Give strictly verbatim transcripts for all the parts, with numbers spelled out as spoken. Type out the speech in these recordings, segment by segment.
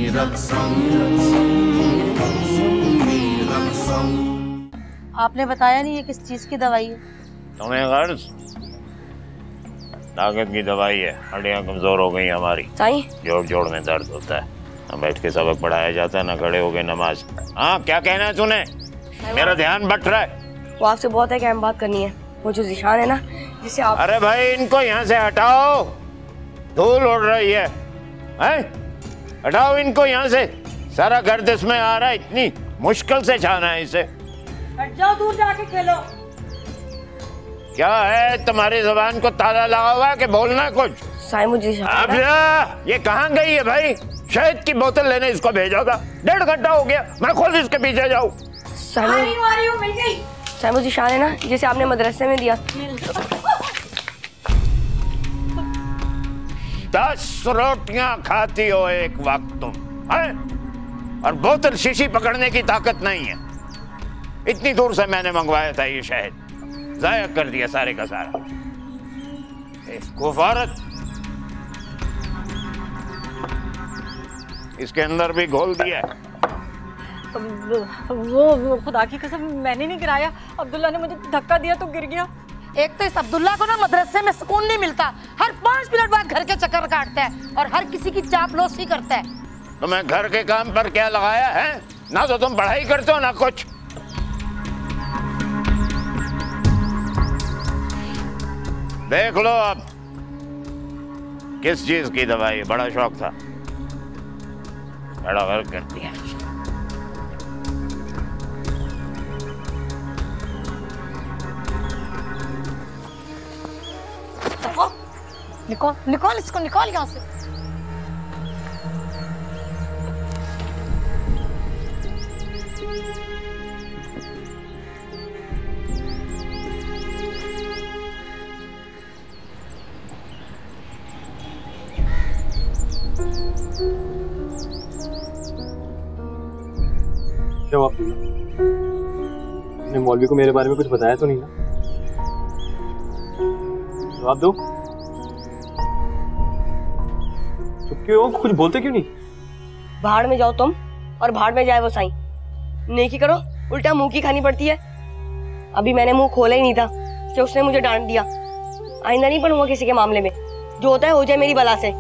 आपने बताया नहीं ये किस चीज की दवाई है? तुम्हें गर्ज ताकत की दवाई है। हड्डियां कमजोर हो गई हमारी, जोड़ जोड़ में दर्द होता है। न बैठ के सबक पढ़ाया जाता है, न खड़े हो गए नमाज। हाँ, क्या कहना है तूने? मेरा ध्यान बट रहा है। वो आपसे बहुत है कि अहम बात करनी है। वो जो जिशान है ना, जिसे आप... अरे भाई, इनको यहाँ से हटाओ, धूल उड़ रही है, है? हटाओ इनको यहाँ से। सारा गर्द इसमें आ रहा है, इतनी मुश्किल से छाना है इसे। हट जाओ, दूर जाके खेलो। क्या है, तुम्हारी जुबान को ताला लगा हुआ है कि बोलना कुछ? अब ये कहाँ गई है भाई? शहद की बोतल लेने इसको भेजा था, डेढ़ घंटा हो गया, मैं खुद इसके पीछे जाऊँ। साइमो जी शान है ना, जिसे आपने मदरसे में दिया। दस रोटियां खाती हो एक वक्त तुम, है? और बोतल शीशी पकड़ने की ताकत नहीं है। इतनी दूर से मैंने मंगवाया था ये शहद, जाया कर दिया सारे का सारा। कुफारत, इसके अंदर भी घोल दिया। वो, वो खुदा की कसम मैंने नहीं गिराया, अब्दुल्ला ने मुझे धक्का दिया तो गिर गया। एक तो इस अब्दुल्ला को ना मदरसे में सुकून नहीं मिलता, हर पाँच मिनट बाद घर के चक्कर काटता है और हर किसी की चापलूसी करता है। तुम्हें घर के काम पर क्या लगाया है? ना तो तुम पढ़ाई करते हो ना कुछ। देख लो अब किस चीज की दवाई, बड़ा शौक था, बड़ा गर्क कर दिया। निकाल निकाल इसको, निकाल यहाँ से। क्या हुआ? मौलवी को मेरे बारे में कुछ बताया तो नहीं ना? जवाब दो। चुप क्यों हो? कुछ बोलते क्यों नहीं? भाड़ में जाओ तुम और भाड़ में जाए वो साईं। नेकी करो, उल्टा मुंह की खानी पड़ती है। अभी मैंने मुंह खोला ही नहीं था कि उसने मुझे डांट दिया। आइंदा नहीं बनूंगा किसी के मामले में, जो होता है हो जाए मेरी बला से।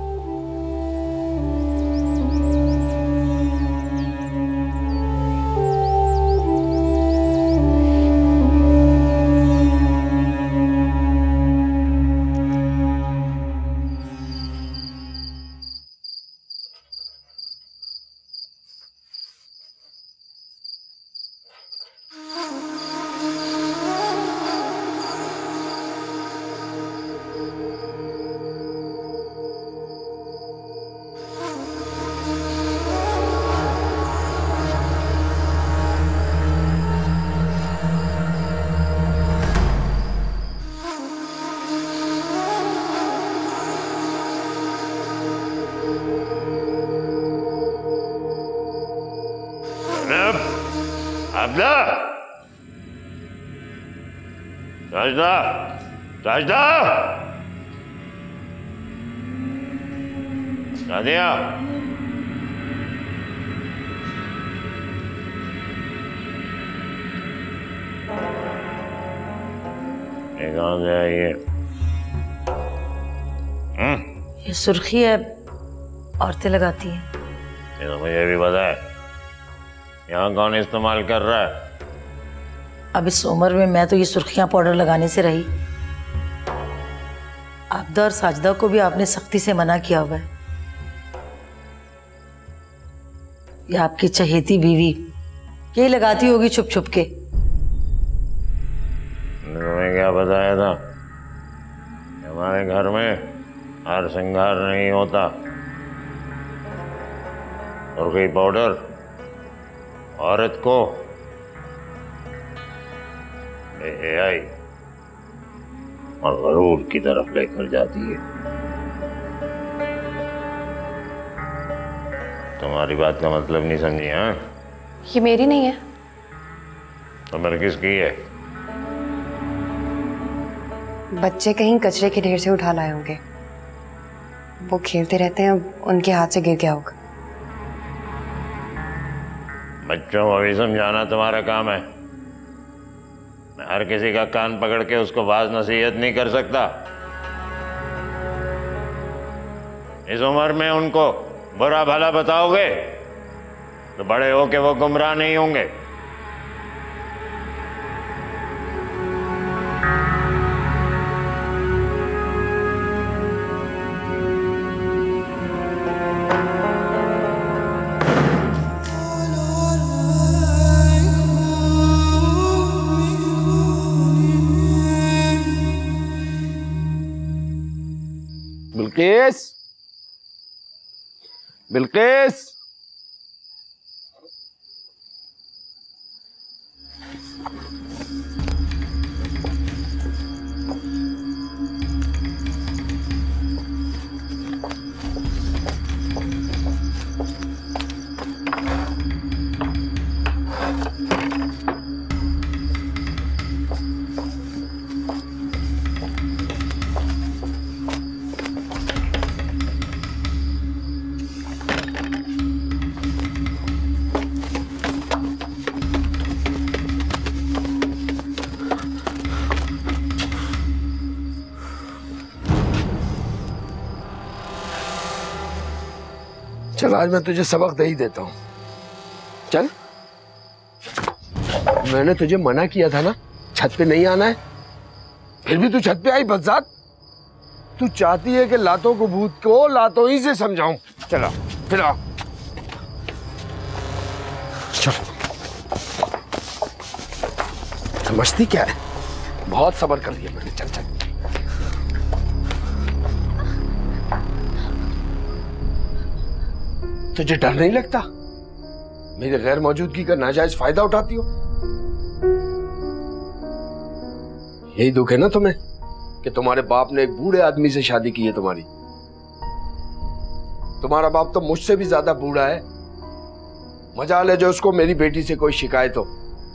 साजदा, साजदा, साजदा, सादिया, ये कहाँ से आई है? ये सुर्खी है, औरतें लगाती हैं। ये तो मुझे भी पता है। यहाँ कौन इस्तेमाल कर रहा है? अब इस उम्र में मैं तो ये सुर्खियां पाउडर लगाने से रही। आबदा और साजदा को भी आपने सख्ती से मना किया हुआ है। ये आपकी चहेती बीवी यही लगाती होगी छुप छुप के। तुम्हें क्या बताया था? हमारे घर में हार श्रृंगार नहीं होता और कोई पाउडर औरत को ले आई और गरूर की तरफ लेकर जाती है। तुम्हारी बात का मतलब नहीं समझी? हाँ, ये मेरी नहीं है। तो मेरे किसकी है? बच्चे कहीं कचरे के ढेर से उठा लाए होंगे, वो खेलते रहते हैं, उनके हाथ से गिर गया होगा। बच्चों को भी समझाना तुम्हारा काम है। मैं हर किसी का कान पकड़ के उसको वाज नसीहत नहीं कर सकता। इस उम्र में उनको बुरा भला बताओगे तो बड़े होके वो गुमराह नहीं होंगे। बिल्किस, बिल्किस, चल आज मैं तुझे सबक दे ही देता हूँ। चल, मैंने तुझे मना किया था ना छत पे नहीं आना है, फिर भी तू छत पे आई बदजात। तू चाहती है कि लातों को भूत को लातों ही से समझाऊं। चला फिर आ। चल, समझती क्या है? बहुत सब्र कर लिया मैंने। चल चल। तुझे डर नहीं लगता? मेरी गैर मौजूदगी का नाजायज फायदा उठाती हो? यही दुख है ना तुम्हें कि तुम्हारे बाप ने एक बूढ़े आदमी से शादी की है तुम्हारी। तुम्हारा बाप तो मुझसे भी ज्यादा बूढ़ा है। मजाल है जो उसको मेरी बेटी से कोई शिकायत हो।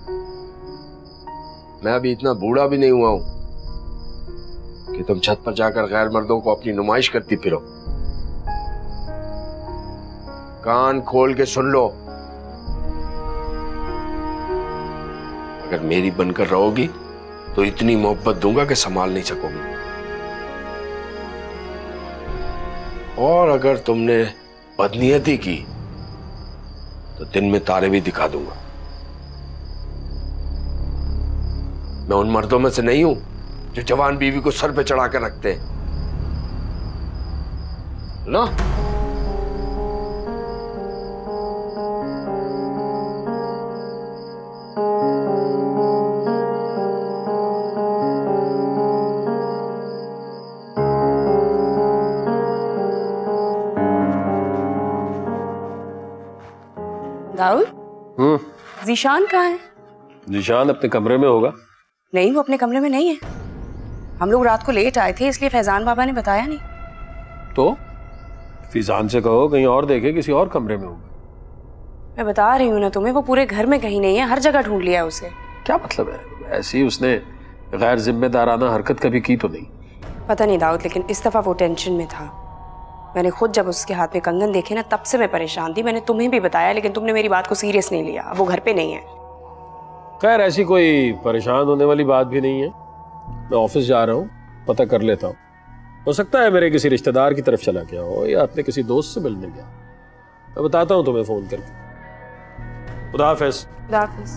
मैं अभी इतना बूढ़ा भी नहीं हुआ हूं कि तुम छत पर जाकर गैर मर्दों को अपनी नुमाइश करती फिरो। कान खोल के सुन लो, अगर मेरी बनकर रहोगी तो इतनी मोहब्बत दूंगा कि संभाल नहीं सकोगी, और अगर तुमने बदनीयती की तो दिन में तारे भी दिखा दूंगा। मैं उन मर्दों में से नहीं हूं जो जवान बीवी को सर पे चढ़ा कर रखते हैं ना। दाऊद, हम्म जीशान कहाँ है? निशान अपने कमरे में होगा। नहीं, वो अपने कमरे में नहीं है। हम लोग रात को लेट आए थे इसलिए फैजान बाबा ने बताया नहीं। तो फिजान से कहो कहीं और देखे, किसी और कमरे में होगा। मैं बता रही हूँ ना तुम्हें, वो पूरे घर में कहीं नहीं है, हर जगह ढूंढ लिया है उसे। क्या मतलब है? ऐसी उसने गैर जिम्मेदाराना हरकत कभी की तो नहीं? पता नहीं दाऊद, लेकिन इस दफा वो टेंशन में था। मैंने खुद जब उसके हाथ में कंगन देखे ना, तब से मैं परेशान थी। मैंने तुम्हें भी बताया लेकिन तुमने मेरी बात को सीरियस नहीं लिया। अब वो घर पे नहीं है। खैर ऐसी कोई परेशान होने वाली बात भी नहीं है। मैं ऑफिस जा रहा हूँ, पता कर लेता हूँ। हो सकता है मेरे किसी रिश्तेदार की तरफ चला गया हो या अपने किसी दोस्त से मिलने गया। मैं बताता हूँ तुम्हें फोन करके। खुदा हाफिज। खुदा हाफिज।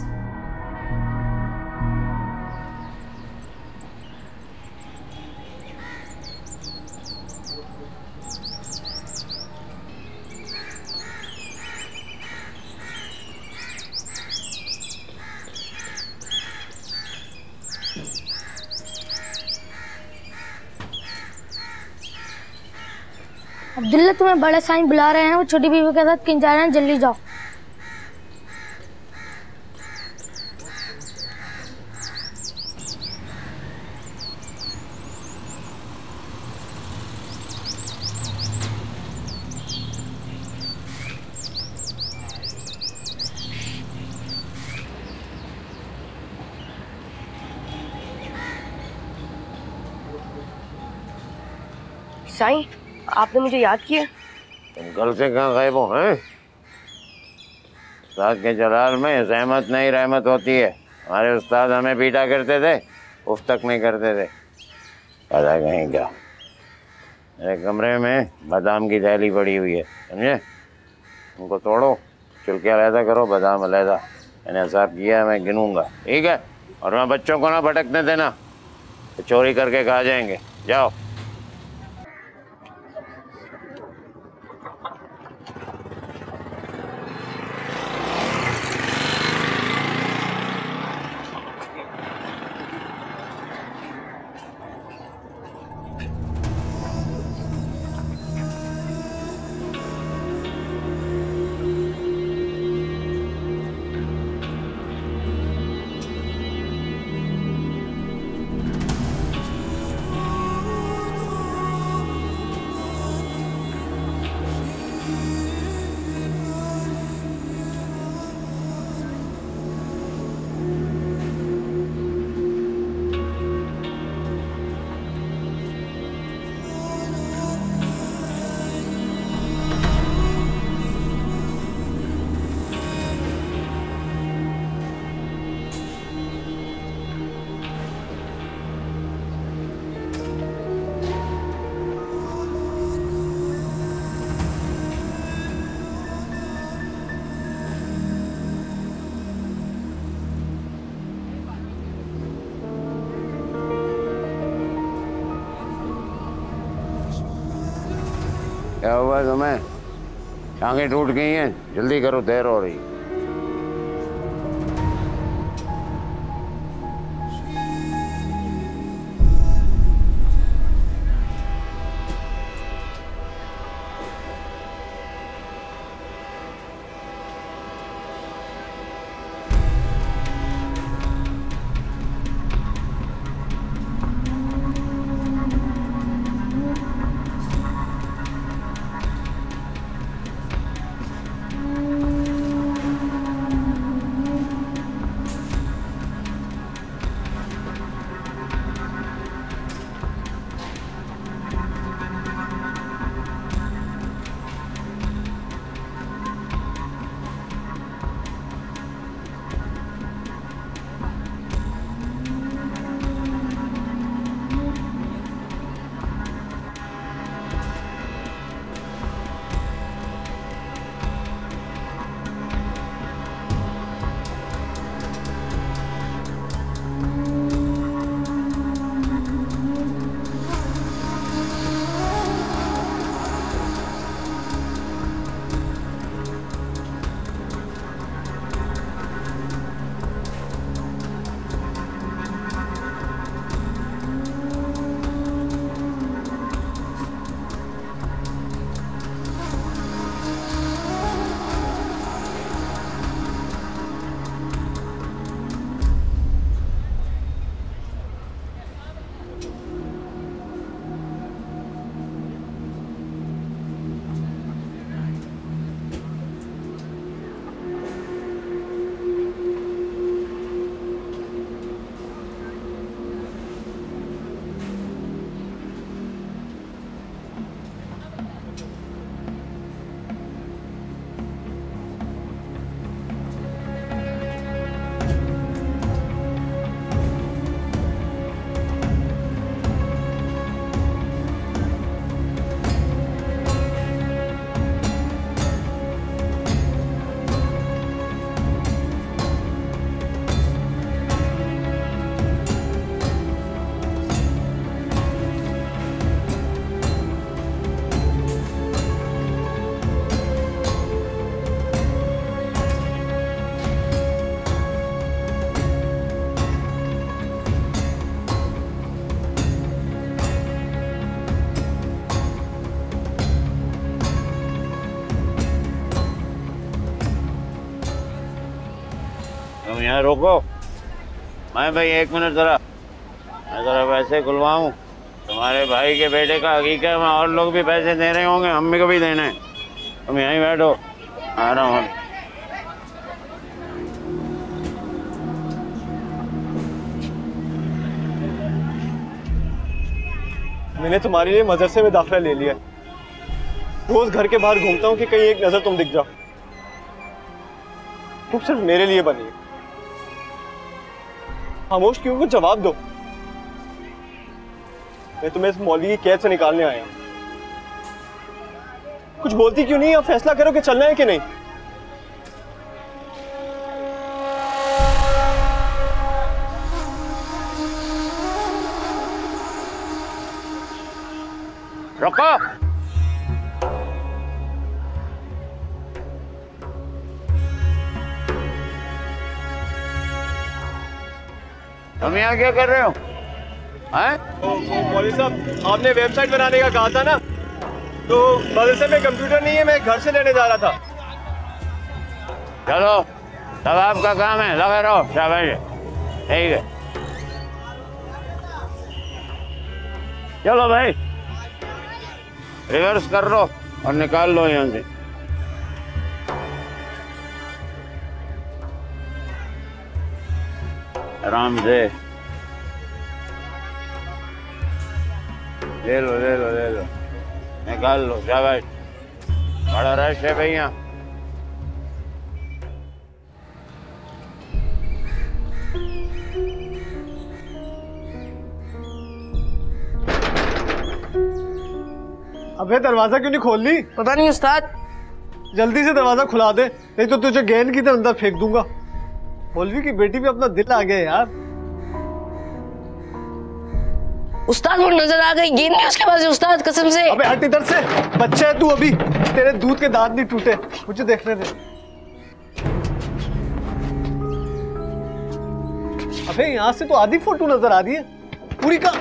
अब्दुल्ला, तुम्हें बड़े साईं बुला रहे हैं, वो छोटी बीवी के साथ कहीं जा रहे हैं, जल्दी जाओ। साईं, आपने मुझे याद किया? तुम कल से कहाँ गायब हो हैं? उस्ताद के जलाल में रहमत नहीं रहमत होती है। हमारे उस्ताद हमें पीटा करते थे, उफ तक नहीं करते थे। पता कहीं क्या, मेरे कमरे में बादाम की थैली पड़ी हुई है, समझे? उनको तोड़ो, छिलके अलहदा करो, बादाम अलहदा। मैंने हिसाब किया, मैं गिनूंगा, ठीक है? और मैं बच्चों को ना भटकने देना, तो चोरी करके खा जाएंगे। जाओ। क्या हुआ तुम्हें? टांगे टूट गई हैं? जल्दी करो, देर हो रही। तुम यहाँ रोको। मैं भाई एक मिनट जरा, मैं जरा पैसे खुलवाऊँ। तुम्हारे भाई के बेटे का हकीकत में और लोग भी पैसे दे रहे होंगे, मम्मी को भी देने हैं। तुम यहीं बैठो, आ रहा हूँ। मैंने तुम्हारे लिए मदरसे में दाखिला ले लिया। रोज घर के बाहर घूमता हूँ कि कहीं एक नजर तुम दिख जाओ। तुम सिर्फ मेरे लिए बनी है। खामोश क्यों? कुछ जवाब दो। मैं तुम्हें इस मौलवी की कैद से निकालने आया हूं। कुछ बोलती क्यों नहीं? अब फैसला करो कि चलना है कि नहीं। रुको। तुम यहाँ क्या कर रहे हो? हैं? मौलवी साहब, आपने वेबसाइट बनाने का कहा था ना, तो मदरसे में कंप्यूटर नहीं है, मैं घर से लेने जा रहा था। चलो, तब आपका काम है, लगे रहो। शाबाश, ठीक है। चलो भाई, रिवर्स कर लो और निकाल लो यहाँ से। आराम से ले लो, ले लो, ले लो, निकाल लो। शाबाश, बड़ा रश है भैया। अबे दरवाजा क्यों नहीं खोल ली? पता नहीं उस्ताद। जल्दी से दरवाजा खुला दे, नहीं तो तुझे गेंद की तरह अंदर फेंक दूंगा। मौलवी की बेटी पे अपना दिल आ गया यार। उस्ताद वो नजर आ गई, गेंद भी उसके पास है उस्ताद, कसम से। अबे हट इधर से, बच्चा है तू अभी, तेरे दूध के दांत नहीं टूटे, मुझे देखने दे। अबे यहाँ से तो आधी फोटो नजर आ रही है, पूरी का।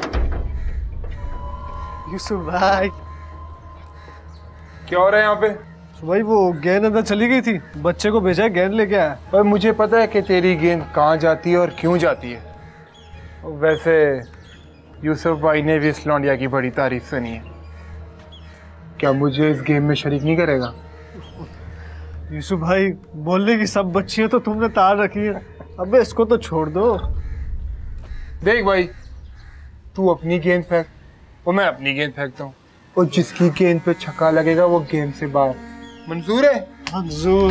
यूसुफ भाई क्या हो रहा है यहाँ पे? भाई वो गेंद अंदर चली गई थी, बच्चे को भेजा है, गेंद लेके आया। पर मुझे पता है कि तेरी गेंद कहाँ जाती है और क्यों जाती है। वैसे यूसुफ भाई ने भी इस लौंडिया की बड़ी तारीफ सुनी है, क्या मुझे इस गेम में शरीक नहीं करेगा? यूसुफ भाई, बोलने की सब बच्चियां तो तुमने तार रखी है, अबे इसको तो छोड़ दो। देख भाई, तू अपनी गेंद फेंक और मैं अपनी गेंद फेंकता हूँ, और जिसकी गेंद पे छक्का लगेगा वो गेम से बाहर। मंजूर है? मंजूर।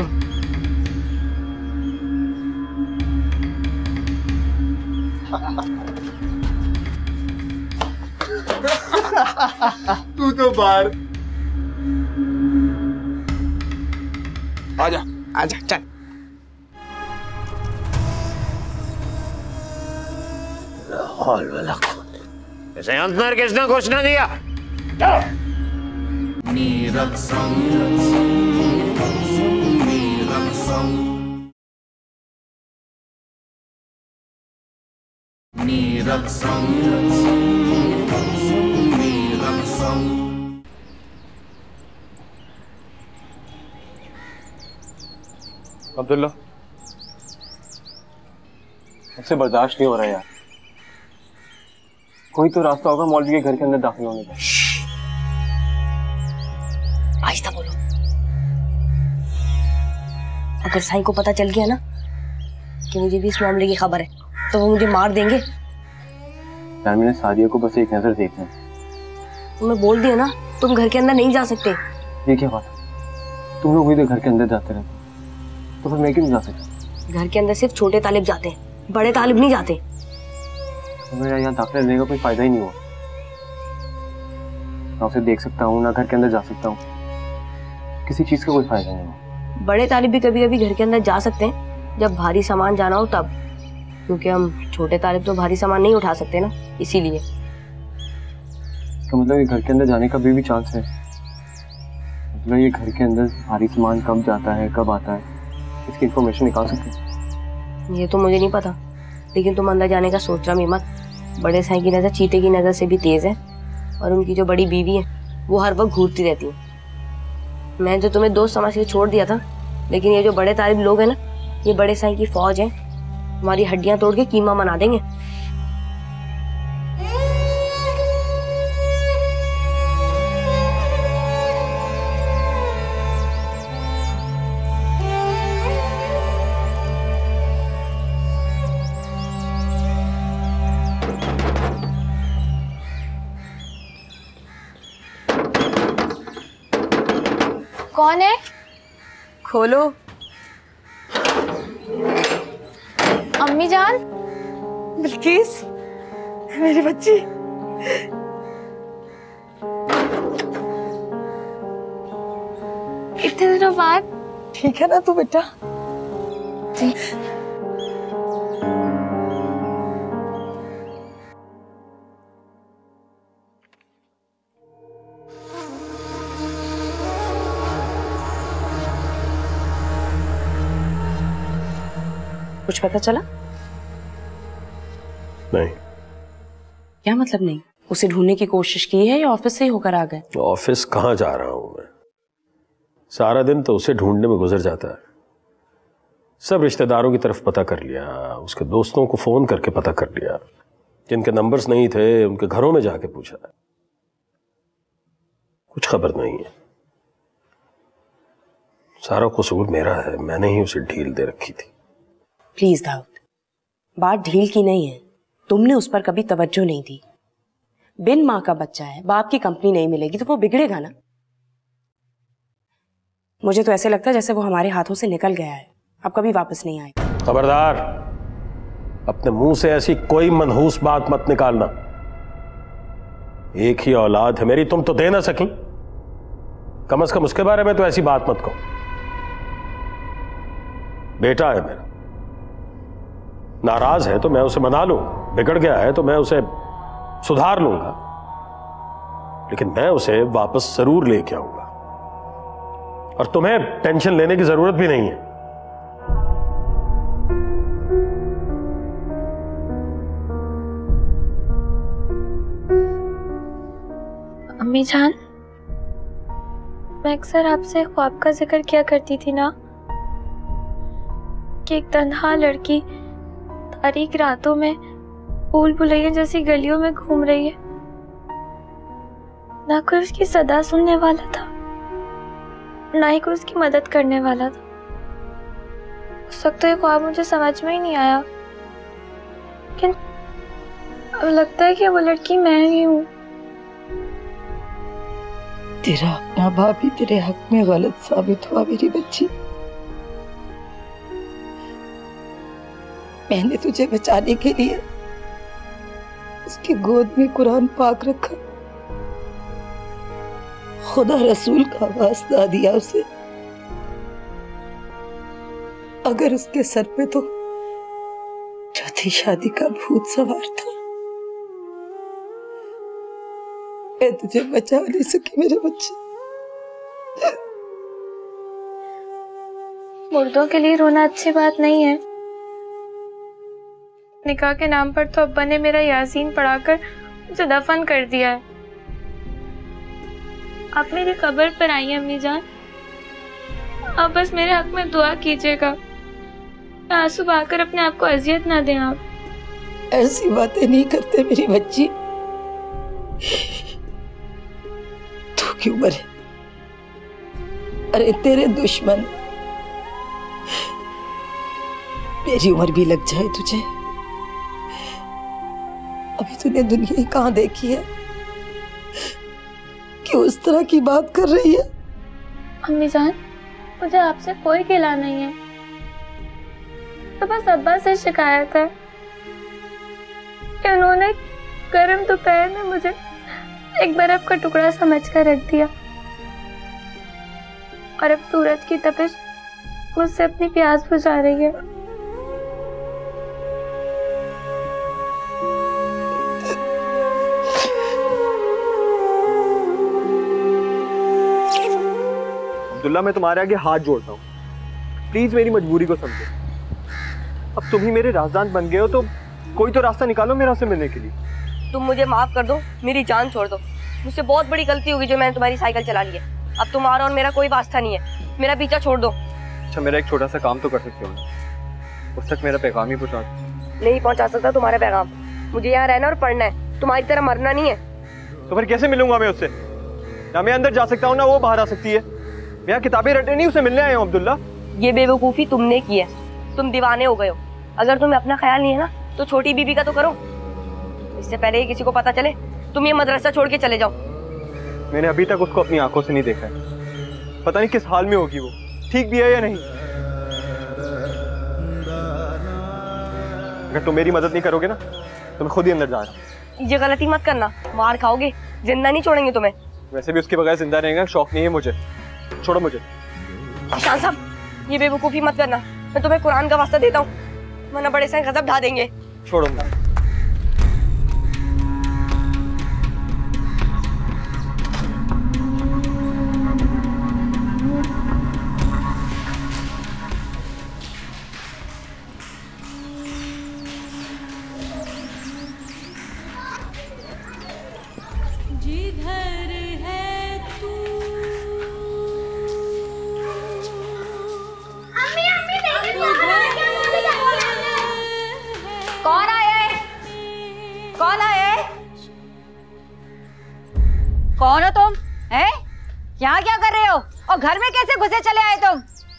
तू तो बाहर। आजा आजा चल। ऐसे अंदर किसने कुछ ना दिया? अब्दुल्ला, मुझसे बर्दाश्त नहीं हो रहा यार। कोई तो रास्ता होगा मौलवी के घर के अंदर दाखिल होने का। आहिस्ता बोलो। अगर साईं को पता चल गया ना कि मुझे भी इस मामले की खबर है, तो वो मुझे मार देंगे। यार मैंने सादिया को बस एक नजर देखना है। तुम्हें बोल दिया ना, तुम घर के अंदर नहीं जा सकते। ये क्या बात? तुम लोग भी तो घर के अंदर जाते रहते, तो फिर मैं क्यों नहीं जा सकता? घर के अंदर सिर्फ छोटे तालिब जाते हैं, बड़े तालिब नहीं जाते। तो मेरा यहाँ दाखिला लेने का कोई फायदा ही नहीं हुआ। ना उसे देख सकता हूँ, ना घर के अंदर जा सकता हूँ, किसी चीज का कोई फायदा नहीं हुआ। बड़े तालिब भी कभी कभी घर के अंदर जा सकते हैं, जब भारी सामान जाना हो तब, क्योंकि हम छोटे तालिब तो भारी सामान नहीं उठा सकते ना, इसीलिए। इसका मतलब ये घर के अंदर जाने का भी, भी चांस है? मतलब ये घर के अंदर भारी सामान कब जाता है, कब आता है, इसकी इंफॉर्मेशन निकाल सकते हैं? ये तो मुझे नहीं पता, लेकिन तुम अंदर जाने का सोचना भी मत। बड़े साईं की नज़र चीते की नज़र से भी तेज है, और उनकी जो बड़ी बीवी है वो हर वक्त घूरती रहती है। मैं जो तुम्हें दोस्त समझ के छोड़ दिया था, लेकिन ये जो बड़े तालिब लोग हैं ना, ये बड़े साईं की फौज है, हमारी हड्डियां तोड़ के कीमा बना देंगे। कौन है? खोलो। अम्मी जान। बिल्किस, मेरी बच्ची। इतने दिनों बाद। ठीक है ना तू बेटा? जी। कुछ पता चला? नहीं। क्या मतलब नहीं? उसे ढूंढने की कोशिश की है या ऑफिस से ही होकर आ गए? ऑफिस कहाँ जा रहा हूं मैं? सारा दिन तो उसे ढूंढने में गुजर जाता है। सब रिश्तेदारों की तरफ पता कर लिया, उसके दोस्तों को फोन करके पता कर लिया, जिनके नंबर्स नहीं थे उनके घरों में जाके पूछा, कुछ खबर नहीं है। सारा कसूर मेरा है, मैंने ही उसे ढील दे रखी थी। प्लीज दाऊद, बात ढील की नहीं है, तुमने उस पर कभी तवज्जो नहीं दी। बिन माँ का बच्चा है, बाप की कंपनी नहीं मिलेगी तो वो बिगड़ेगा ना। मुझे तो ऐसे लगता है जैसे वो हमारे हाथों से निकल गया है, अब कभी वापस नहीं आएगा। खबरदार, अपने मुंह से ऐसी कोई मनहूस बात मत निकालना। एक ही औलाद है मेरी, तुम तो दे ना सकी, कम अज कम उसके बारे में तो ऐसी बात मत कहो। बेटा है मेरा, नाराज है तो मैं उसे मना लूं, बिगड़ गया है तो मैं उसे सुधार लूंगा, लेकिन मैं उसे वापस जरूर लेके आऊंगा और तुम्हें टेंशन लेने की जरूरत भी नहीं है। अम्मी जान, मैं अक्सर आपसे ख्वाब का जिक्र किया करती थी ना, कि एक तन्हा लड़की तारीक रातों में भूल भुलैया जैसी गलियों में घूम रही है, ना कोई उसकी सदा सुनने वाला था, ना ही कोई उसकी मदद करने वाला था। उस वक्त तो ये ख्वाब मुझे समझ में ही नहीं आया, लेकिन अब लगता है कि वो लड़की मैं ही हूँ। तेरा अपना बाप ही तेरे हक में गलत साबित हुआ मेरी बच्ची। मैंने तुझे बचाने के लिए उसकी गोद में कुरान पाक रखा, खुदा रसूल का वास्ता दिया उसे। अगर उसके सर पे तो चौथी शादी का भूत सवार था, मैं तुझे बचा नहीं सकी मेरे बच्चे। मुर्दों के लिए रोना अच्छी बात नहीं है। निकाह के नाम पर तो अब्बा ने मेरा यासीन पढ़ाकर मुझे दफन कर दिया है। आप मेरी कब्र पर आई हैं अम्मी जान, आप बस मेरे हक में दुआ कीजिएगा, आंसू बहाकर अपने आप को अजियत ना दें। आप ऐसी बातें नहीं करते मेरी बच्ची, तू क्यों मरे? अरे तेरे दुश्मन, मेरी उम्र भी लग जाए तुझे, अभी तूने दुनिया ही कहाँ देखी है कि उस तरह की बात कर रही है। अम्मी जान, मुझे आपसे कोई गिला नहीं है, तो बस अब्बा से शिकायत है कि उन्होंने गर्म दोपहर में मुझे एक बर्फ का टुकड़ा समझकर रख दिया और अब सूरज की तपिश मुझसे अपनी प्यास बुझा रही है। अब्दुल्ला, मैं तुम्हारे आगे हाथ जोड़ता हूँ, प्लीज मेरी मजबूरी को समझो। अब तुम ही मेरे राजदान बन गए हो तो कोई तो रास्ता निकालो मेरा से मिलने के लिए। तुम मुझे माफ कर दो, मेरी जान छोड़ दो। मुझसे बहुत बड़ी गलती होगी जो मैंने तुम्हारी साइकिल चला ली है। अब तुम्हारा और मेरा कोई वास्ता नहीं है, मेरा पीछा छोड़ दो। अच्छा, मेरा एक छोटा सा काम तो कर सकते हो ना, उस तक मेरा पैगाम ही पहुँचा दो। नहीं पहुंचा सकता तुम्हारा पैगाम, मुझे यहाँ रहना और पढ़ना है, तुम्हारी तरह मरना नहीं है। तो फिर कैसे मिलूंगा मैं उससे? ना मैं अंदर जा सकता हूँ ना वो बाहर आ सकती है। मैं यहाँ किताबें रटने नहीं उसे मिलने आया हूँ अब्दुल्ला। ये बेवकूफ़ी तुमने की है, तुम दीवाने हो गए हो। अगर तुम्हें अपना ख्याल नहीं है ना तो छोटी बीबी का तो करो, इससे पहले ही किसी को पता चले तुम ये मदरसा छोड़ के चले जाओ। मैंने अभी तक उसको अपनी आंखों से नहीं देखा है, पता नहीं किस हाल में होगी वो, ठीक भी है या नहीं। अगर तुम मेरी मदद नहीं करोगे ना तो मैं खुद ही अंदर जा रहा हूँ। ये गलती मत करना, मार खाओगे, जिंदा नहीं छोड़ेंगे तुम्हें। वैसे भी उसके बगैर जिंदा रहने का शौक नहीं है मुझे, छोड़ो मुझे। शान साहब, ये बेवकूफ़ी मत करना, मैं तुम्हें कुरान का वास्ता देता हूँ, वरना बड़े से गजब ढा देंगे। छोड़ो मुझे। कौन आए? कौन आए? कौन हो तुम? हैं? यहाँ क्या कर रहे हो? और घर में कैसे घुसे चले आए तुम?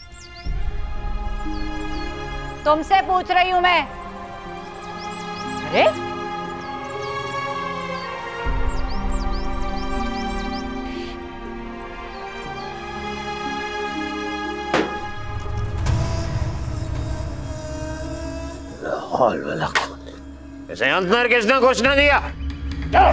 तुमसे पूछ रही हूँ मैं। अरे ऐसे अंदर किसने कुछ न दिया? जाओ।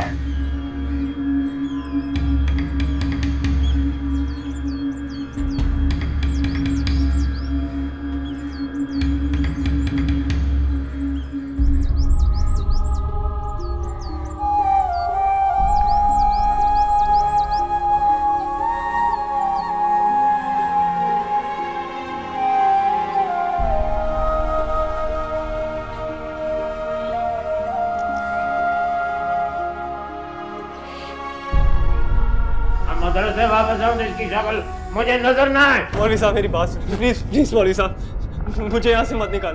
मदरसे वापस आओ, इसकी शक्ल मुझे नजर ना आए। मौलवी साहब मेरी बात सुनिए, प्लीज प्लीज मौलवी साहब, मुझे यहाँ से मत निकालें।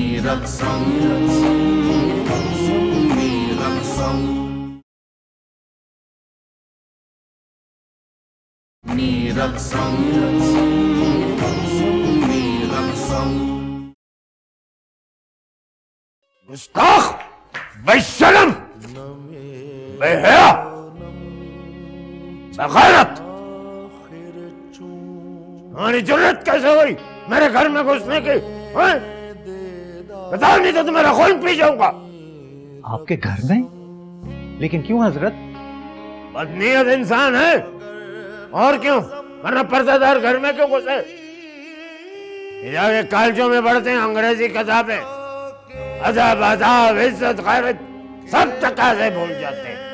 गुस्ताख, बेशर्म, बेहया, सखारत, हमारी जुर्रत कैसे हुई मेरे घर में घुसने की? बताओ, नहीं तो तुम्हारा खून पी जाऊंगा। आपके घर में? लेकिन क्यों हजरत? बदनीयत इंसान है, और क्यों, वरना पर्दादार घर में क्यों घुसे? इधर कॉलेजों में पढ़ते हैं अंग्रेजी किताबें, अदब, आदाब, इज्जत, गैरत सब तकाज़े भूल जाते हैं।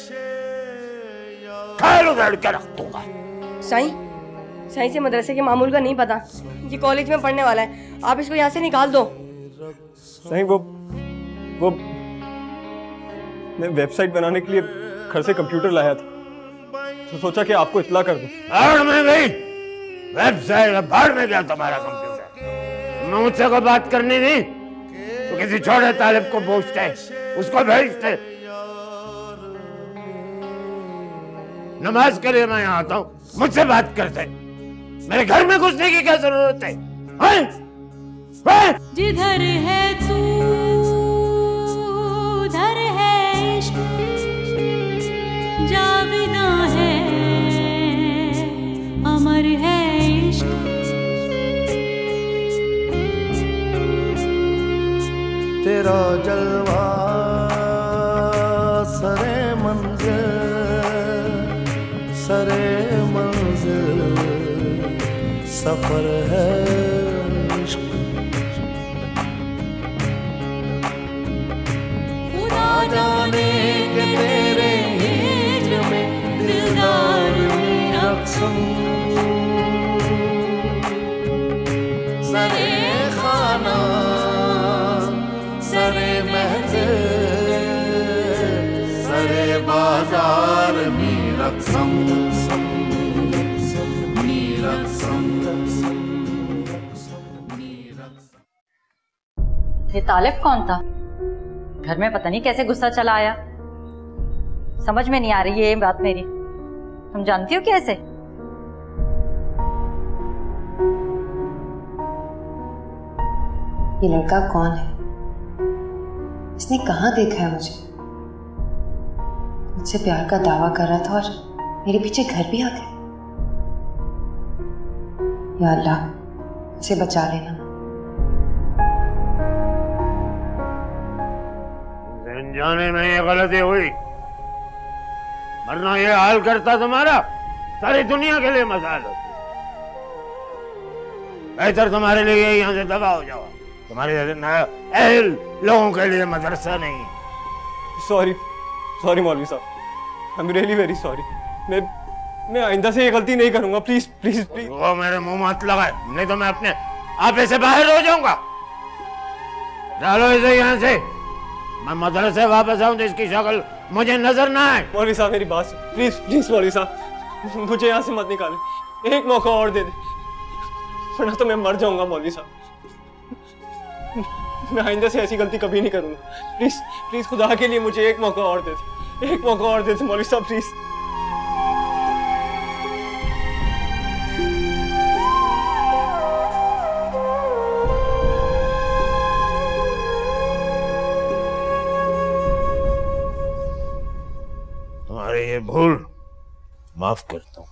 ख्याल उधड़ के रख दूंगा। साईं, साईं से मदरसे के मामूल का नहीं पता, ये कॉलेज में पढ़ने वाला है, आप इसको यहाँ से निकाल दो। साईं, वो वो मैं वेबसाइट बनाने के लिए घर से कंप्यूटर लाया था, तो सोचा कि आपको इत्ला कर दूं। भाड़ में गई वेबसाइट, भाड़ में गया तुम्हारा कंप्यूटर। तुमने मुझसे को बात करनी थी तो किसी छोटे तालिब को पूछते, उसको भेजते। नमाज के लिए मैं यहाँ आता हूँ, मुझसे बात करते। मेरे घर में घुसने की क्या जरूरत है? हैं? हैं? जिधर है तू उधर है इश्क, जाविदा है अमर है इश्क। तेरा जलवा सरे मंजिल, सरे मंजिल सफर है इश्क। खुदा जाने के तेरे हिज्र में दिलदार मेरा संग, सरे खाना सरे महफिल सरे बाजार मेरा संग, मेरा संग। ये तालिब कौन था? घर में पता नहीं कैसे गुस्सा चला आया, समझ में नहीं आ रही है ये बात मेरी। तुम जानती हो कैसे? ये लड़का कौन है? इसने कहाँ देखा है मुझे? मुझसे प्यार का दावा कर रहा था और मेरे पीछे घर भी आ गया। या अल्लाह, उसे बचा लेना। अनजाने में ये गलती हुई, वरना ये हाल करता तुम्हारा सारी दुनिया के लिए मजाल होती। बेहतर तुम्हारे लिए यहाँ से दबा हो जाओ, तुम्हारे अहल लोगों के लिए मदरसा नहीं। सॉरी सॉरी मौलवी साहब, I am really very sorry. मैं मैं आइंदा से ये गलती नहीं करूंगा, प्लीज प्लीज प्लीज। वो मेरे मुंह मत लगाए, नहीं तो मैं अपने आपे से बाहर हो जाऊंगा। डालो इसे यहाँ से, मैं मदरसे वापस आऊं तो इसकी शक्ल मुझे नजर ना आए। मौलवी साहब मेरी बात प्लीज प्लीज मौलवी साहब, मुझे यहाँ से मत निकालें, एक मौका और दे दे, वरना तो मैं मर जाऊंगा मौलवी साहब। मैं आइंदा से ऐसी गलती कभी नहीं करूंगा, प्लीज प्लीज खुदा के लिए मुझे एक मौका और दे दे, एक मौका और दे दे मौलवी साहब प्लीज। तुम्हारी ये भूल माफ करता हूँ,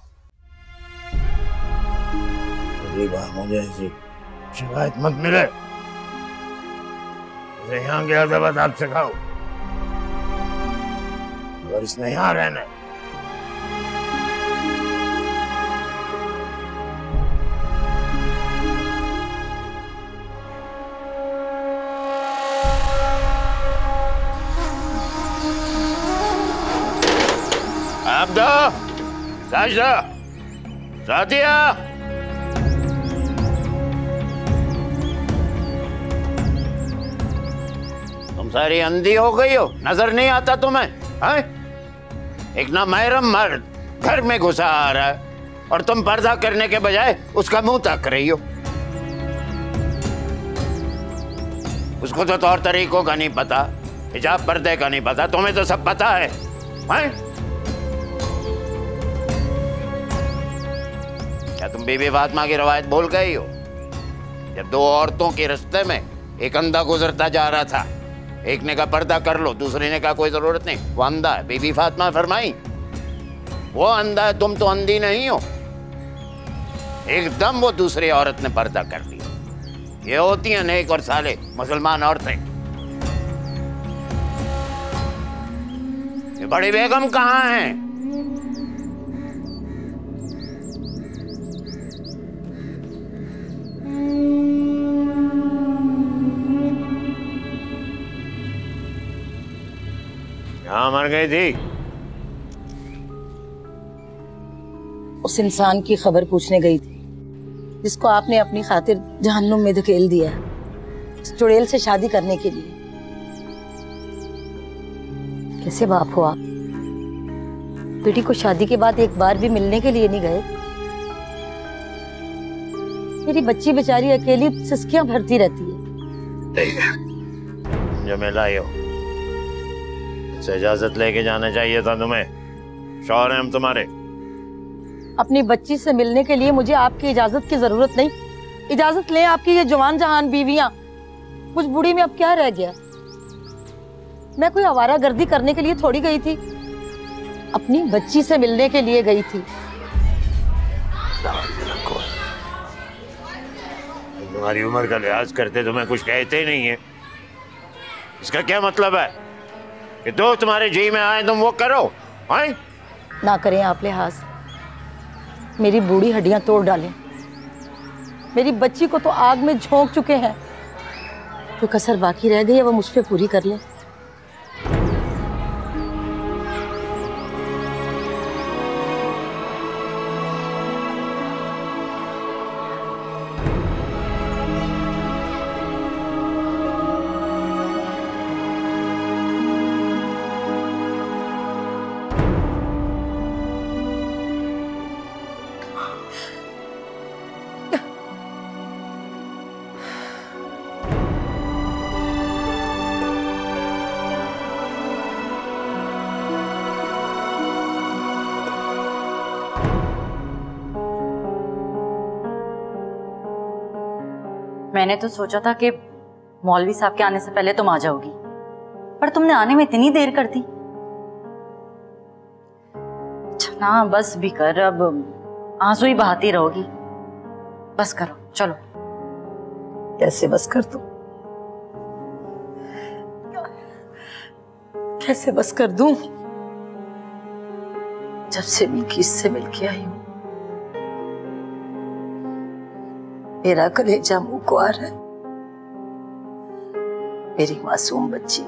अगली बार मुझे ऐसी शिकायत मत मिले। इसे यहाँ के अदब आप सिखाओ, और इसने यहाँ रहना है। अब्दा, साजिदा, सादिया, तुम सारी अंधी हो गई हो, नजर नहीं आता तुम्हें? है? एक ना महरम मर्द घर में घुसा आ रहा है और तुम पर्दा करने के बजाय उसका मुंह ताक रही हो। उसको तो तौर तरीकों का नहीं पता, हिजाब पर्दे का नहीं पता, तुम्हें तो सब पता है, है? क्या तुम बीबी फातिमा की रवायत भूल गई हो? जब दो औरतों के रास्ते में एक अंधा गुजरता जा रहा था, एक ने कहा पर्दा कर लो, दूसरे ने कहा कोई जरूरत नहीं, वो अंधा है। बीबी फातिमा फरमाई वो अंधा है, तुम तो अंधी नहीं हो। एकदम वो दूसरी औरत ने पर्दा कर लिया। ये होती हैं नेक और साले मुसलमान औरतें। ये बड़ी बेगम कहाँ हैं? कहाँ मर गई थी? उस इंसान की खबर पूछने गई थी जिसको आपने अपनी खातिर जहन्नुम में धकेल दिया है, इस चुड़ैल से शादी करने के लिए। कैसे बाप हो आप? बेटी को शादी के बाद एक बार भी मिलने के लिए नहीं गए। मेरी बच्ची बेचारी अकेली सिसकियां भरती रहती है। जो मैं लाई हो, इससे इजाजत लेके जाना चाहिए था तुम्हें। शौहर हैं हम तुम्हारे। अपनी बच्ची से मिलने के लिए मुझे आपकी इजाजत की जरूरत नहीं। इजाजत लें आपकी ये जवान जहान बीवियां। मुझ बूढ़ी में अब क्या रह गया? मैं कोई आवारागर्दी करने के लिए थोड़ी गई थी, अपनी बच्ची से मिलने के लिए गई थी। तुम्हारी उम्र का लिहाज करते तुम्हें कुछ कहते ही नहीं है। इसका क्या मतलब है कि दो तुम्हारे जी में आए तुम वो करो? हैं? ना करें आप लिहाज, मेरी बूढ़ी हड्डियां तोड़ डालें। मेरी बच्ची को तो आग में झोंक चुके हैं, जो कसर बाकी रह गई है वो मुझ पे पूरी कर लें। मैंने तो सोचा था कि मौलवी साहब के आने से पहले तुम आ जाओगी, पर तुमने आने में इतनी देर कर दी। ना बस भी कर, अब आंसू ही बहाती रहोगी। बस करो, चलो। कैसे बस कर? तू कैसे बस कर दूं? जब से मिल्की से मिलके आई हूं मेरा कलेजा मुंह को आ रहा है। मेरी मासूम बच्ची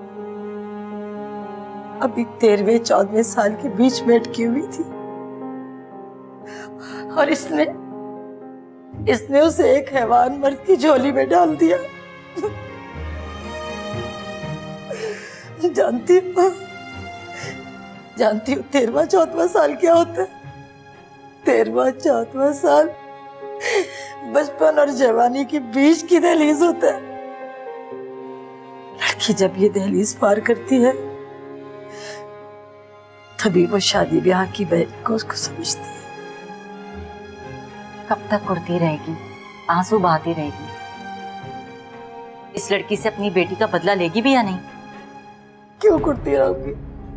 अभी तेरहवें चौदहवें साल के बीच में अटकी हुई थी और इसने इसने उसे एक हैवान मर्द की झोली में डाल दिया। जानती हूँ जानती हूँ तेरहवां चौदहवां साल क्या होता है? तेरहवां चौदहवां साल बचपन और जवानी के बीच की दहलीज होता है। लड़की जब ये दहलीज पार करती है तभी वो शादी ब्याह की बहन को उसको समझती है। कब तक कुर्ती रहेगी, आंसू बहाती रहेगी? इस लड़की से अपनी बेटी का बदला लेगी भी या नहीं? क्यों कुर्ती रहूंगी?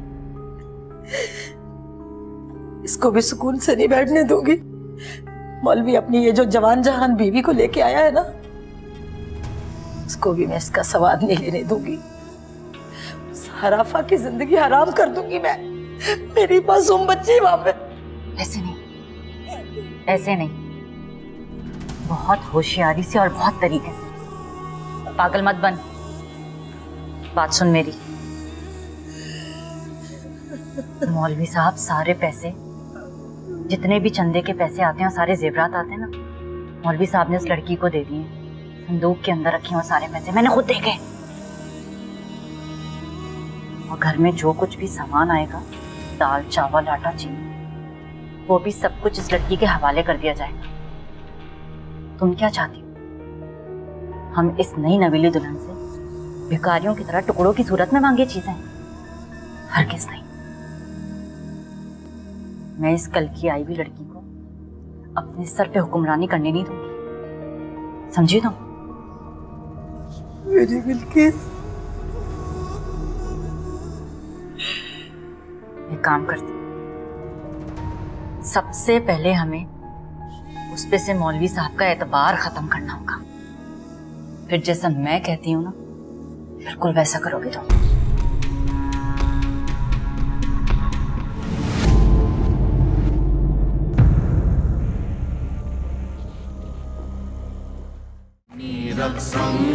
इसको भी सुकून से नहीं बैठने दूंगी। मौलवी अपनी ये जो जवान जहान बीवी को लेके आया है ना, उसको भी मैं इसका स्वाद नहीं लेने दूंगी। हराफा की जिंदगी हराम कर दूंगी मैं। मेरी मासूम बच्ची वहां पे। ऐसे नहीं, ऐसे नहीं, बहुत होशियारी से और बहुत तरीके से। पागल मत बन, बात सुन मेरी। मौलवी साहब सारे पैसे, जितने भी चंदे के पैसे आते हैं, सारे जेवरात आते हैं ना, मौलवी साहब ने उस लड़की को दे दिए। संदूक के अंदर रखे हुए सारे पैसे मैंने खुद देखे। और घर में जो कुछ भी सामान आएगा, दाल चावल आटा चीनी, वो भी सब कुछ इस लड़की के हवाले कर दिया जाएगा। तुम क्या चाहती हो? हम इस नई नवीली दुल्हन से भिखारियों की तरह टुकड़ों की सूरत में मांगे चीजें? हरगिज़ नहीं। मैं इस कल की आई हुई लड़की को अपने सर पे हुक्मरानी करने नहीं दूंगी, समझी तुम? मेरी मिल्की, एक काम करती, सबसे पहले हमें उस पे से मौलवी साहब का एतबार खत्म करना होगा। फिर जैसा मैं कहती हूँ ना, बिल्कुल वैसा करोगे तुम। नीरक्षं